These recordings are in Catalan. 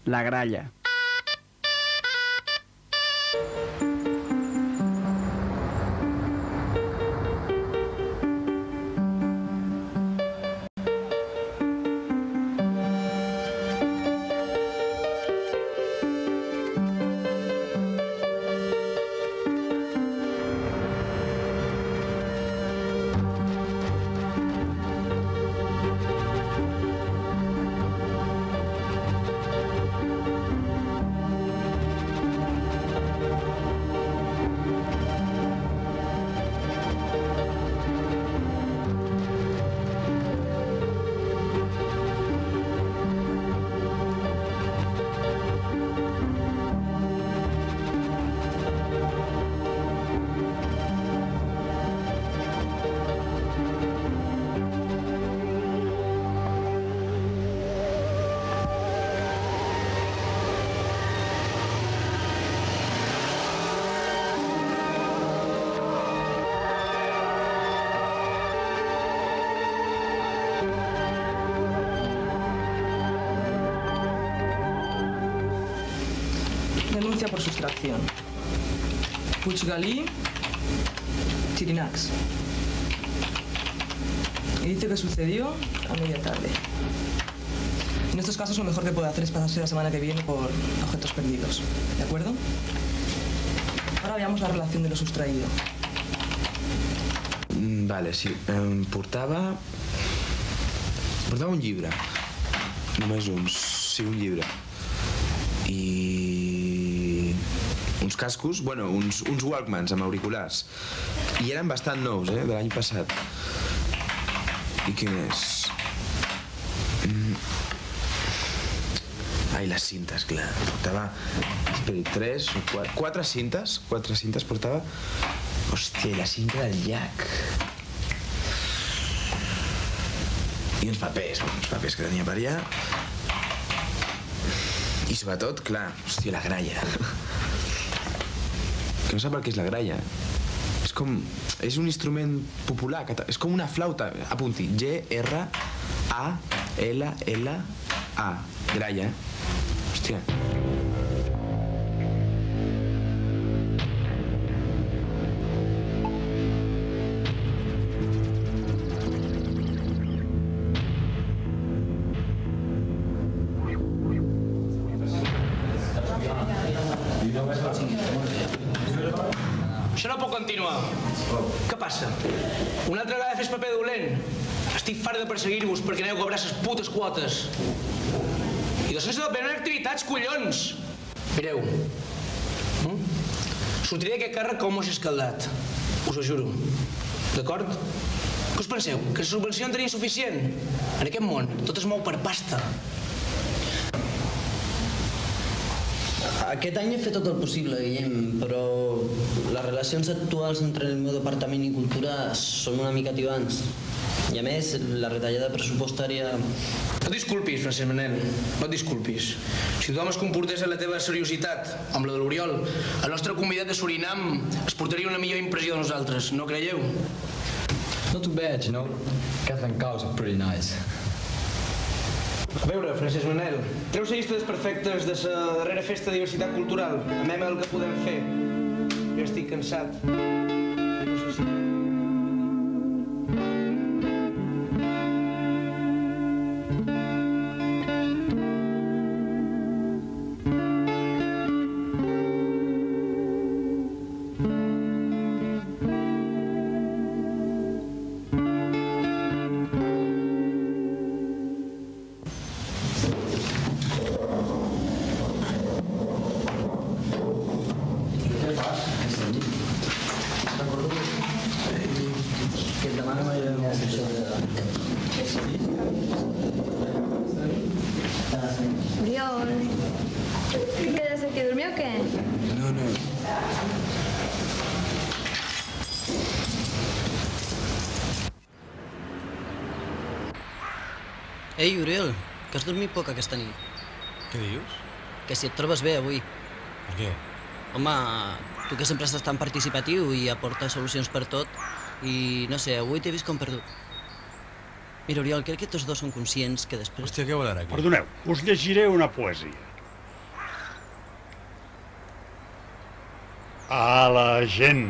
La gralla. Denuncia por sustracción. Puiggalí, Chirinacs. Y dice que sucedió a media tarde. En estos casos lo mejor que puede hacer es pasarse la semana que viene por objetos perdidos. ¿De acuerdo? Ahora veamos la relación de lo sustraído. Vale, sí. Portava un llibre. Només sí, un llibre. I uns cascos, bueno, uns Walkmans amb auriculars. I eren bastant nous, de l'any passat. I què més? Ai, les cintes, clar. Portava, tres o quatre cintes portava. Hòstia, i la cinta del llac. I uns papers que tenia per allà. I sobretot, clar, hòstia, la gralla. Que no sap el que és la gralla. És un instrument popular, és com una flauta. Apunti, G-R-A-L-L-A. Gralla. Hòstia. Això no pot continuar. Què passa? Una altra vegada fes paper dolent? Estic fart de perseguir-vos perquè aneu a cobrar ses putes quotes. I docents depenen activitats, collons! Mireu, sortiré d'aquest càrrec com moix escaldat. Us ho juro. D'acord? Què us penseu? Que la subvenció en tenia insuficient? En aquest món tot es mou per pasta. Aquest any he fet tot el possible, Guillem, però les relacions actuals entre el meu departament i cultura són una mica tibants. I a més, la retallada pressupostària... No et disculpis, Francesc Manel, no et disculpis. Si tothom es comportés amb la teva seriositat, amb la de l'Oriol, el nostre convidat de Surinam es portaria una millor impressió de nosaltres, no creieu? Not too bad, you know. Kathleen Cowles are pretty nice. A veure, Francesc Manel, treus la llista dels perfectes de la darrera festa de diversitat cultural. Anem el que podem fer. Jo estic cansat. No sé si... Oriol, ¿quedas aquí a dormir o qué? No. Ei, Oriol, que has dormit poc aquesta nit. Què dius? Que si et trobes bé avui. Per què? Home, tu que sempre estàs tan participatiu i aportes solucions per tot, i no sé, avui t'he vist com perdut. Mira, Oriol, crec que tots dos són conscients que després... Hòstia, què vol ara aquí? Perdoneu, us llegiré una poesia. A la gent,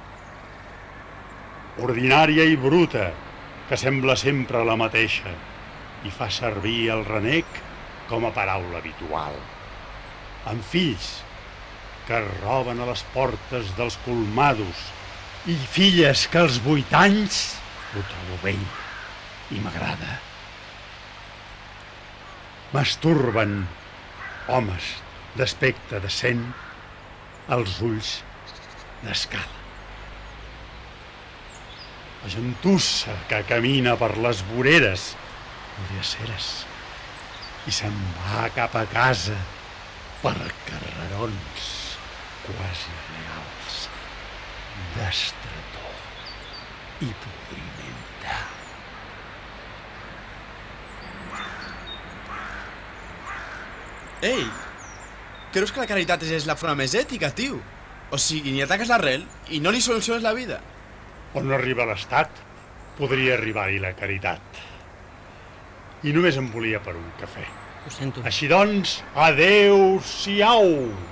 ordinària i bruta, que sembla sempre la mateixa i fa servir el renec com a paraula habitual. Amb fills que roben a les portes dels colmados i filles que als 8 anys ho trobo vell i m'agrada. Masturben homes d'aspecte decent els ulls d'escala. La gentussa que camina per les voreres de ceres i se'n va cap a casa per carrerons quasi reals d'estretor i podrimenta. Ei, creus que la caritat és la forma més ètica, tio? O sigui, ni ataques l'arrel i no li soluciones la vida. On no arriba l'Estat, podria arribar-hi la caritat. I només em volia per un cafè. Ho sento. Així doncs, adeu-siau!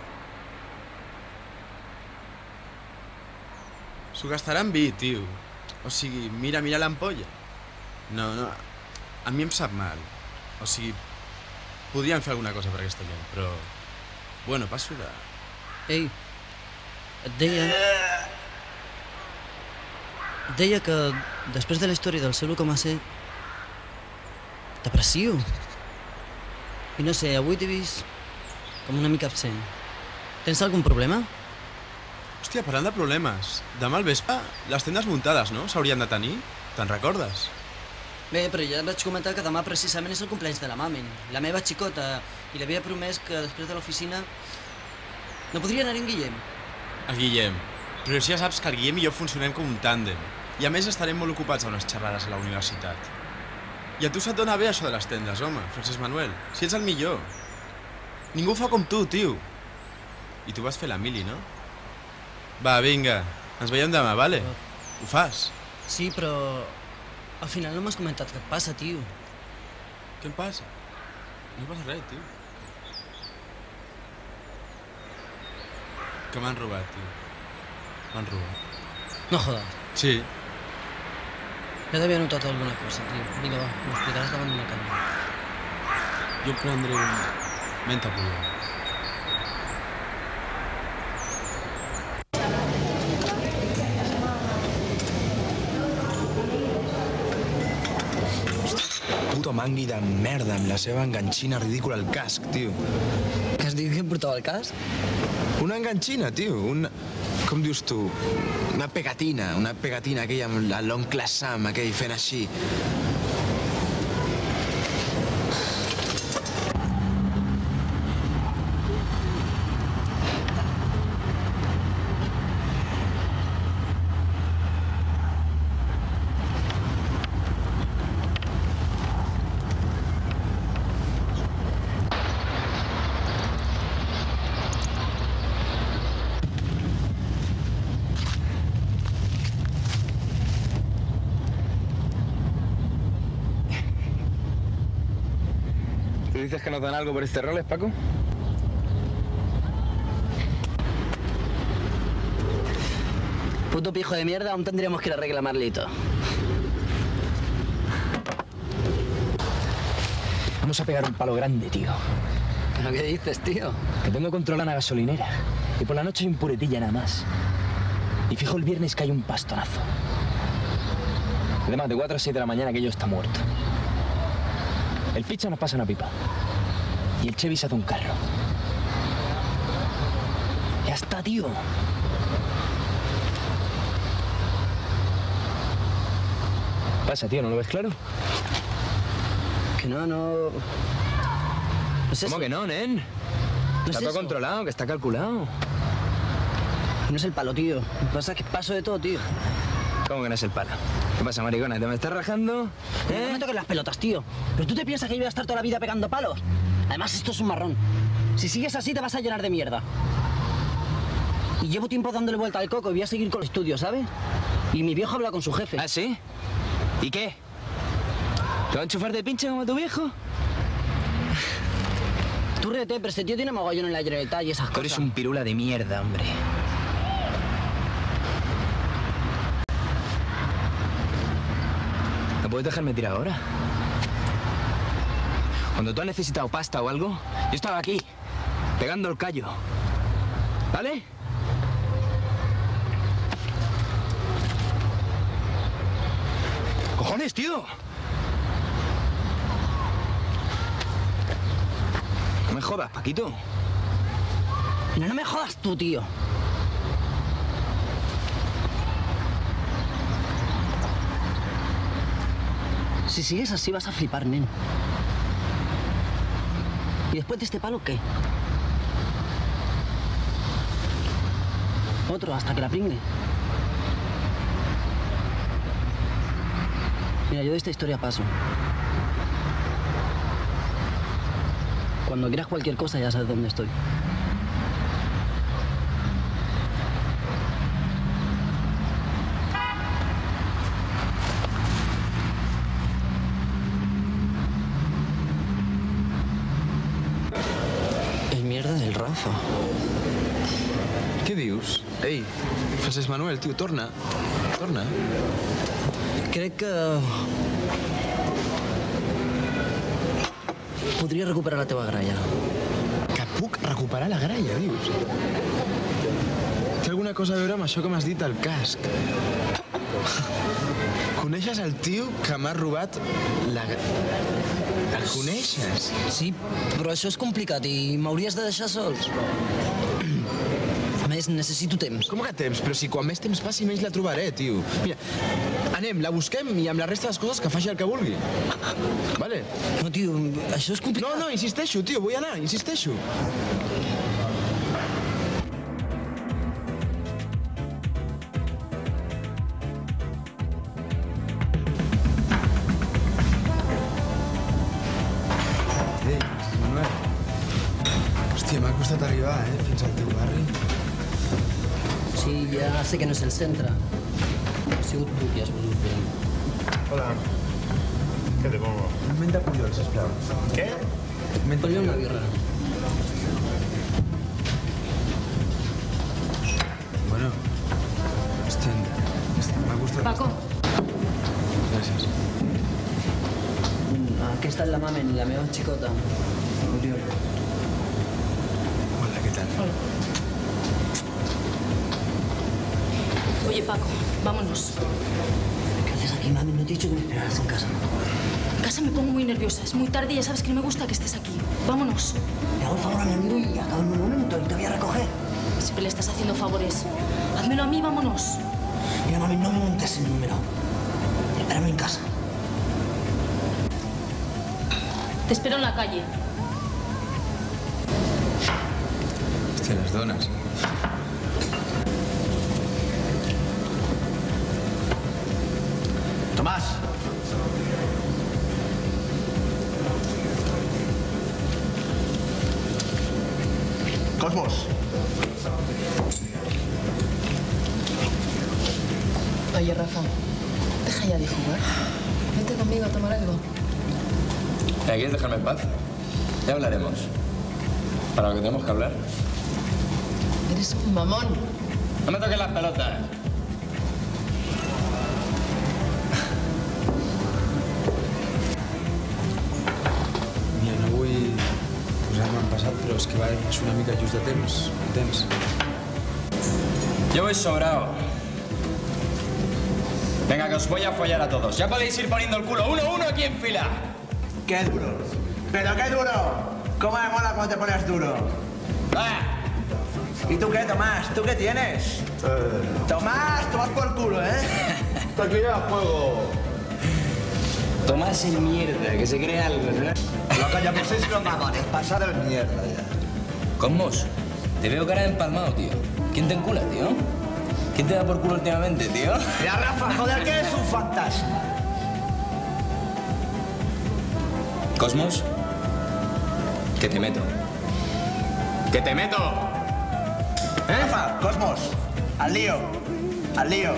S'ho gastarà en vi, tio. O sigui, mira l'ampolla. No, a mi em sap mal. O sigui, podríem fer alguna cosa per aquesta gent, però... Bueno, passo de... Ei, et deia que després de la història del seu 1,7 t'aprecio. I no sé, avui t'he vist com una mica absent. Tens algun problema? Hòstia, parlant de problemes, demà al vespre les tendes muntades, no? S'haurien de tenir? Te'n recordes? Bé, però ja et vaig comentar que demà precisament és el compleanys de la mamen, la meva xicota, i li havia promès que després de l'oficina no podria anar en Guillem. El Guillem. Però si ja saps que el Guillem i jo funcionem com un tàndem. I a més estarem molt ocupats a unes xerrades a la universitat. I a tu se't dona bé això de les tendes, home, Francesc Manuel. Si ets el millor. Ningú fa com tu, tio. I tu vas fer la mili, no? Va, vinga, ens veiem demà, vale? Ho fas? Sí, però al final no m'has comentat què et passa, tio. Què em passa? No passa res, tio. Que m'han robat, tio. M'han robat. No jodes. Sí. Ja t'havia notat alguna cosa, tio. Vinga, va, m'ho explicaràs davant d'una càmera. Jo em prendré un... menta pudor. Puto mangui de merda amb la seva enganxina ridícula al casc, tio. Què has dit que em portava el casc? Una enganxina, tio. Com dius tu? Una pegatina aquella amb l'oncle Sam, aquell fent així. ¿Dices que nos dan algo por este roles, Paco? Puto pijo de mierda, aún tendríamos que ir a reclamarle y todo. Vamos a pegar un palo grande, tío. ¿Pero qué dices, tío? Que tengo controlada una gasolinera. Y por la noche hay un puretilla nada más. Y fijo el viernes que hay un pastonazo. Además, de 4 a 6 de la mañana aquello está muerto. El picha nos pasa una pipa. Y el Chevy se hace un carro. Ya está, tío. Pasa, tío, ¿no lo ves claro? Que no... No es ¿Cómo eso. que no, nen? No Está es todo eso. controlado, que está calculado. No es el palo, tío. Lo que pasa es que paso de todo, tío. ¿Cómo que no es el palo? ¿Qué pasa, maricona? ¿Te me estás rajando? No me toques las pelotas, tío. ¿Pero tú te piensas que yo voy a estar toda la vida pegando palos? Además, esto es un marrón. Si sigues así, te vas a llenar de mierda. Y llevo tiempo dándole vuelta al coco y voy a seguir con el estudio, ¿sabes? Y mi viejo habla con su jefe. ¿Ah, sí? ¿Y qué? ¿Te va a enchufar de pinche como tu viejo? Tú ríete, pero este tío tiene mogollón en la Generalitat y esas Tú cosas. eres un pirula de mierda, hombre. puedes dejarme tirar ahora. Cuando tú has necesitado pasta o algo, yo estaba aquí, pegando el callo. ¿Vale? ¡Cojones, tío! No me jodas, Paquito. No me jodas tú, tío. Si sigues así vas a flipar, nen. ¿Y después de este palo qué? Otro, hasta que la pringue. Mira, yo de esta historia paso. Cuando quieras cualquier cosa ya sabes dónde estoy. El mierda del Rafa. Què dius? Ei, Francesc Manuel, tio, torna. Torna. Crec que... podria recuperar la teva gralla. Que puc recuperar la gralla, dius? Té alguna cosa a veure amb això que m'has dit al casc. Coneixes el tio que m'ha robat la... El coneixes? Sí, però això és complicat i m'hauries de deixar sols. A més, necessito temps. Com que temps? Però si quan més temps passi, menys la trobaré, tio. Mira, anem, la busquem i amb la resta de les coses que faci el que vulgui. Vale? No, tio, això és complicat. No, insisteixo, tio, vull anar, insisteixo. Ei, Manuel. Hòstia, m'ha costat arribar, fins al teu barri. Sí, ja sé que no és el centre. Ha sigut tu qui has volgut venir. Hola. ¿Qué te pongo? Un ment de collons, sisplau. ¿Qué? Ponle una birra. Bueno, hòstia, m'ha costat... Paco. Gràcies. Aquesta és la Mamen, la meva xicota. Oriol. Hola, ¿qué tal? Hola. Oye, Paco, vámonos. ¿Qué haces aquí, Mamen? No te he dicho que me esperaras en casa. En casa me pongo muy nerviosa. Es muy tarde y ya sabes que no me gusta que estés aquí. Vámonos. Le hago el favor a mi amigo y acabo en un momento y te voy a recoger. Siempre le estás haciendo favores. Házmelo a mí, vámonos. Mira, Mamen, no me montes el número. Espérame en casa. Te espero en la calle. Hòstia, les dones. Tomás. Cosmos. Oye, Rafa, deja ya de jugar. Vete conmigo a tomar algo. ¿Quieres dejarme en paz? Ya hablaremos. Para lo que tenemos que hablar. Eres un mamón. No me toques las pelotas. Mira, no vull posar-me en passat, però és que vaig una mica just de temps. Yo voy sobrado. Venga, que os voy a follar a todos. Ya podéis ir poniendo el culo uno aquí en fila. ¡Qué duro! ¡Pero qué duro! ¿Cómo me mola cuando te pones duro? ¡Va! ¿Y tú qué, Tomás? ¿Tú qué tienes? Tomás, tomas por culo, ¿eh? Tranquilidad, juego. Tomás el mierda, que se cree algo, ¿no? Lo que ya penséis los mamones, pasad el mierda ya. Cosmos, te veo cara de empalmado, tío. ¿Quién te encula, tío? ¿Quién te da por culo últimamente, tío? Mira, Rafa, joder, que eres un fantasma. Cosmos, que te meto. ¡Que te meto! Rafa, Cosmos, al lío, al lío.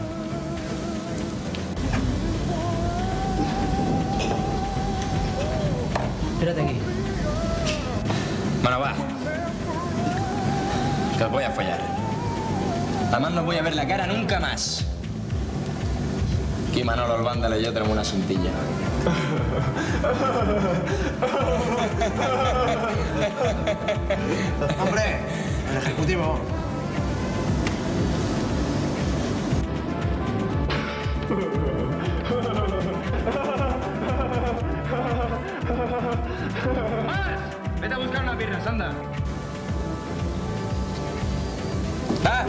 Espérate aquí. Bueno, va. Que os voy a follar. Además no os voy a ver la cara nunca más. Aquí Manolo, el vándalo y yo tenemos una asuntilla. Hombre, el ejecutivo. Vete a buscar unas birras, anda. ¡Ah!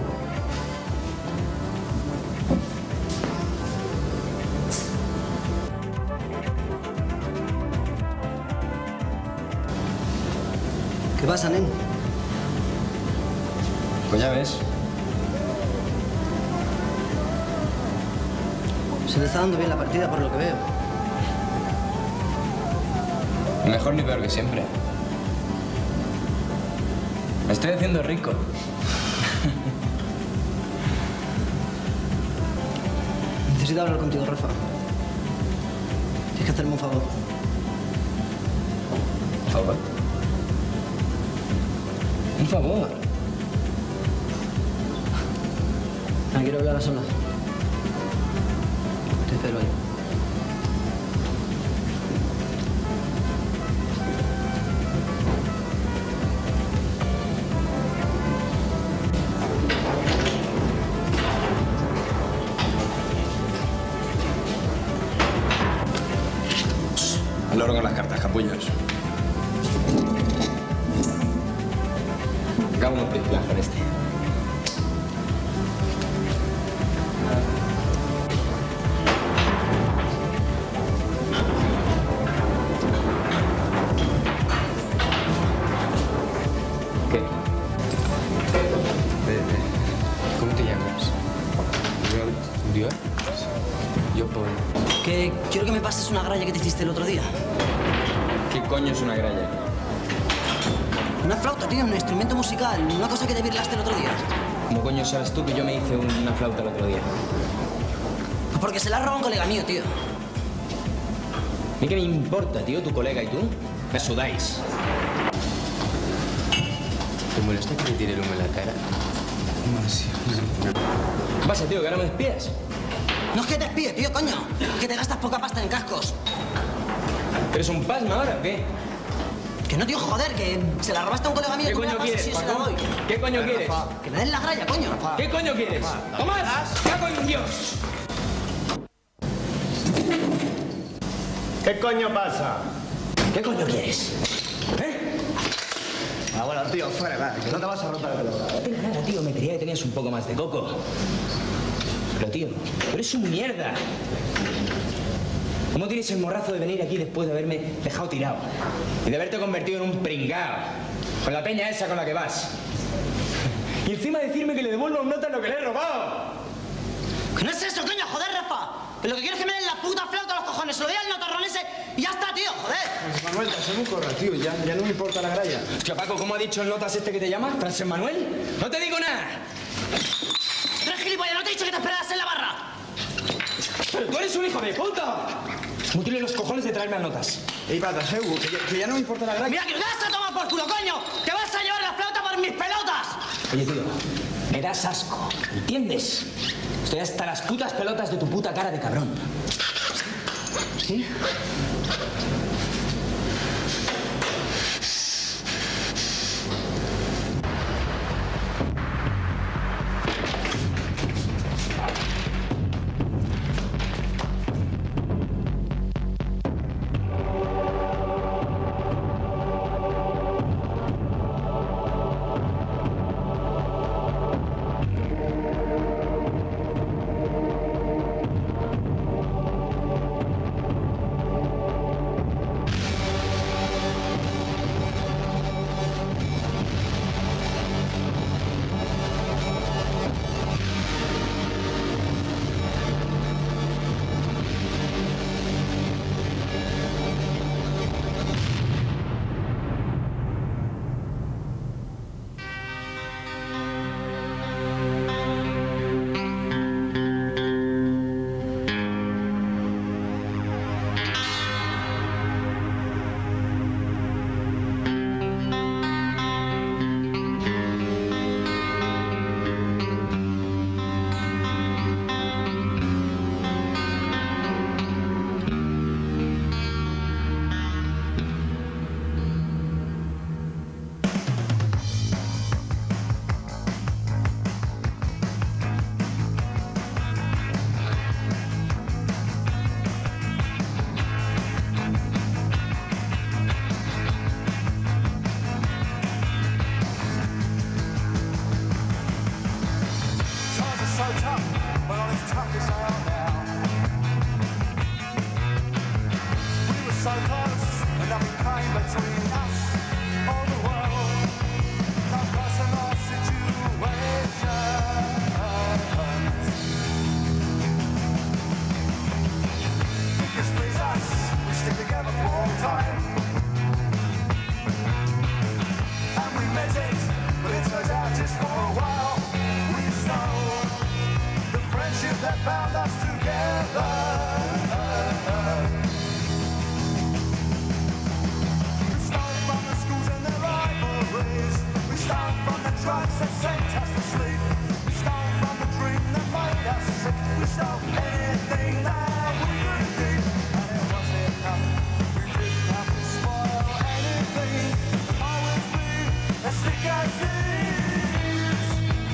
¿Qué pasa, nen? Pues ya ves. Se te está dando bien la partida por lo que veo. Mejor ni peor que siempre. Me estoy haciendo rico. Necesito hablar contigo, Rafa. Tienes que hacerme un favor. ¿Un favor? Un favor. Quiero hablar a solas. Te espero ahí. Al loro con las cartas, capullos. Acabo un triplazo en este. ¿Qué? ¿Cómo te llamas? ¿Dior? Yo Paul. Que quiero que me pases una gralla que te hiciste el otro día. ¿Qué coño es una gralla? Una flauta, tío, un instrumento musical. Una cosa que te virlaste el otro día. ¿Cómo coño sabes tú que yo me hice una flauta el otro día? Pues porque se la ha robado un colega mío, tío. ¿A mí qué me importa, tío, tu colega y tú? Me sudáis. ¿Te molesta que te tire el humo en la cara? ¿Cómo así? ¿Qué pasa, tío, que ahora me despías? No es que te espíe, tío, coño. Es que te gastas poca pasta en cascos. ¿Eres un pasma ahora o qué? Que no, tío, joder, que se la robaste a un colega mío. ¿Qué coño quieres, si se la Paco? doy. ¿Qué coño quieres? Que me den la gralla, coño. ¿Qué coño quieres? ¡Tomás! ¡Cago en Dios! ¿Qué coño pasa? ¿Qué coño quieres? Ah, bueno, tío, fuera, va, que no te vas a romper el pelota. No tengo nada, tío. Me creía que tenías un poco más de coco. Pero, tío, tú eres un mierda. ¿Cómo tienes el morrazo de venir aquí después de haberme dejado tirado? Y de haberte convertido en un pringao. Con la peña esa con la que vas. Y encima decirme que le devuelvo un nota lo que le he robado. Que no es eso, coño, joder, Rafa. Que lo que quiero es que me den la puta flauta a los cojones. Se lo doy al notarrón ese y ya está, tío, joder. Manuel, te hacemos corra, tío. Ya no me importa la gralla. Hostia, Paco, ¿cómo ha dicho el notas este que te llama? ¿Francés Manuel? ¡No te digo nada! ¡Tres gilipollas! ¿No te he dicho que te esperaras en la barra? ¡Pero tú eres un hijo de puta! Mutile los cojones de traerme a notas. Ey, pata, Seu, que ya no me importa la gralla. Mira, que te vas a tomar por culo, coño. Que vas a llevar la flauta por mis pelotas. Oye, tío, me das asco, ¿entiendes? Estoy hasta las putas pelotas de tu puta cara de cabrón. ¿Sí? tough as hell now. We were so close, and nothing came between us or the world. No personal situations. Thickest please us, we stick together for all time. And we met it, but it turns out just for a while. We stole the friendship that bound us together. We stole from the schools and their rivalries. We stole from the drugs that sent us to sleep. We stole from the dream that made us sick. We stole anything that we could keep. And it wasn't enough. We didn't have to spoil anything. Always be as thick as thieves.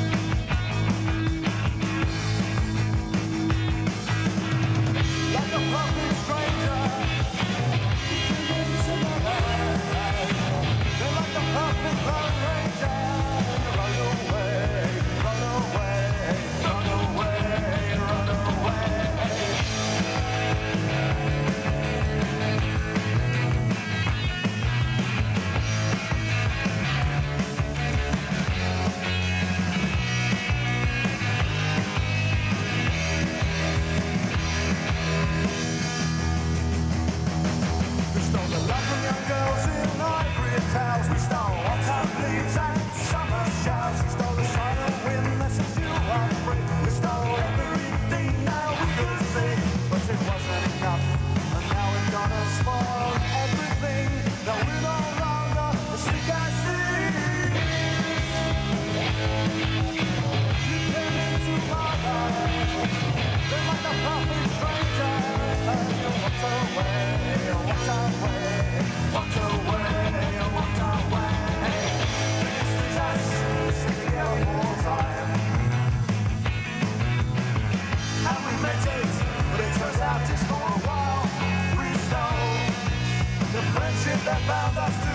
Like a perfect stranger, into the light. They're like a perfect love ranger. Run away, run away, run away, run away. We stole the love from young girls in ivory towels. We stole autumn leaves and summer showers. We stole the silent wind that says you are free. We stole everything now we could see, but it wasn't enough. And now we've gone and spoiled everything. Now we're no longer as thick as thieves. You came into my life, they're like a perfect stranger. And you walked away, walked away, walked away, walked away. This is us, sticking out for time. And we met it, but it turns out just for a while. We stole the friendship that bound us together.